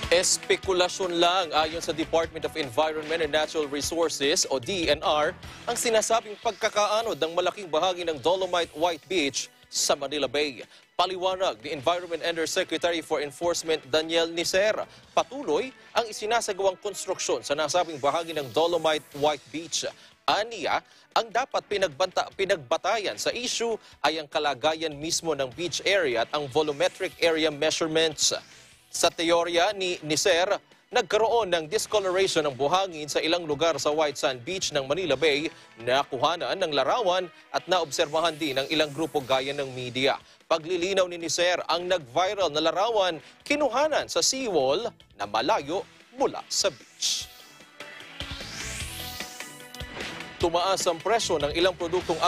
Espekulasyon lang ayon sa Department of Environment and Natural Resources o DENR ang sinasabing pagkaka-anod ng malaking bahagi ng Dolomite White Beach sa Manila Bay. Paliwanag ni Environment Undersecretary for Enforcement Daniel Nicer, patuloy ang isinasagawang konstruksyon sa nasabing bahagi ng Dolomite White Beach. Aniya, ang dapat pinagbatayan sa issue ay ang kalagayan mismo ng beach area at ang volumetric area measurements. Sa teorya ni Nicer, nagkaroon ng discoloration ng buhangin sa ilang lugar sa White Sand Beach ng Manila Bay na kuhanan ng larawan at naobserbahan din ng ilang grupo gaya ng media. Paglilinaw ni Nicer, ang nag-viral na larawan kinuhanan sa seawall na malayo mula sa beach. Tumaas ang presyo ng ilang produktong